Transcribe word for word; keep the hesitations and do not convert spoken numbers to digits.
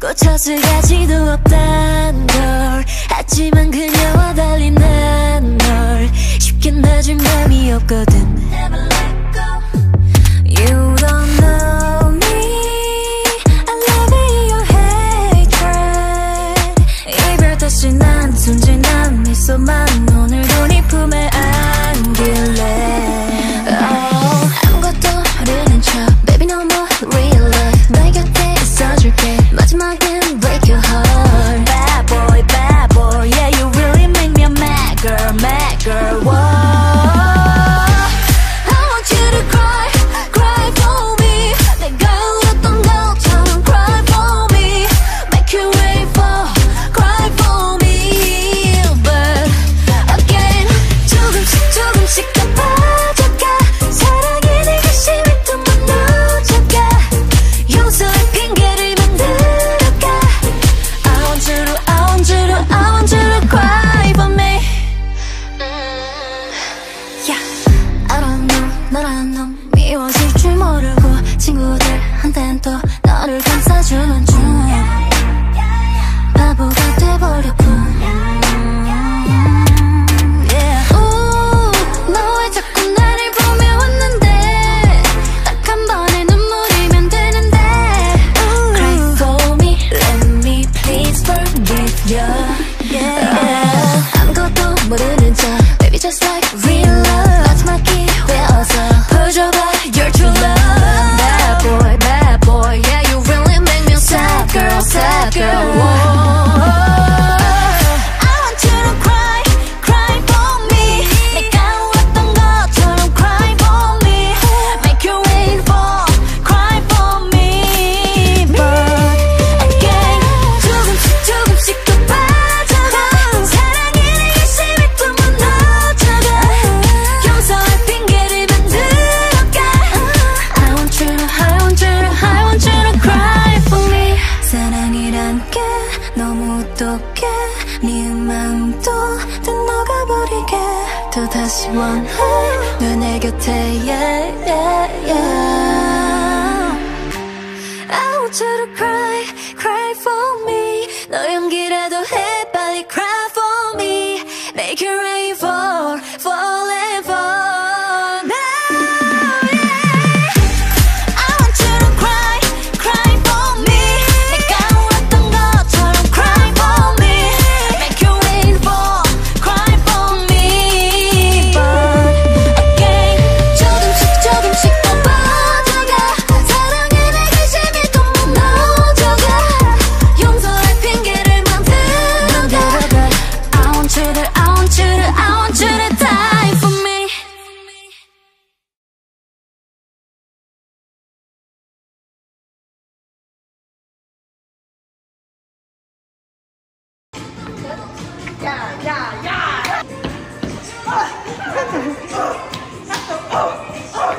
꽃을 가지도 없단 걸. 하지만 그녀와 달리 난 널 쉽게 놔줄 맘이 없거든. Never let go. You don't know me, I love your hatred. 이별 다시 난 순진한 미소만 오늘도 네 품에 안길래. oh, 아무것도 모르는 척 Baby no more real love. 내 곁에 있어줄게. 마지막엔 break your heart. Bad boy, bad boy, yeah you really make me a mad girl, mad girl. Whoa. 너란 놈 미워질 줄 모르고 친구들한텐 또 너를 감싸주는 중 바보가 돼버렸군. yeah. 우, 너 왜 자꾸 나를 보며 웃는데. 딱 한 번의 눈물이면 되는데. Ooh. Cry for me, let me please forgive you. yeah. yeah. 아무것도 모르는 척 Baby just like real love. 마지막 기회 어서 보여줘봐 your true love. Bad boy, bad boy, yeah you really make me a sad girl, sad girl. Whoa. I want you to cry, cry for me. 내가 울었던 것처럼 cry for me. Make you wait for, cry for me. But again 조금씩 조금씩 더 빠져가. 사랑이 내 열심히 또 무너져가. 용서할 핑계를 만들어가. I want you to, I want you to, I want you to cry for me. 사랑이란 게 너무 똑해. 미운 마음도 다 녹아버리게. 또 다시 원해 널 내 곁에. yeah, yeah, yeah. I want you to cry, cry for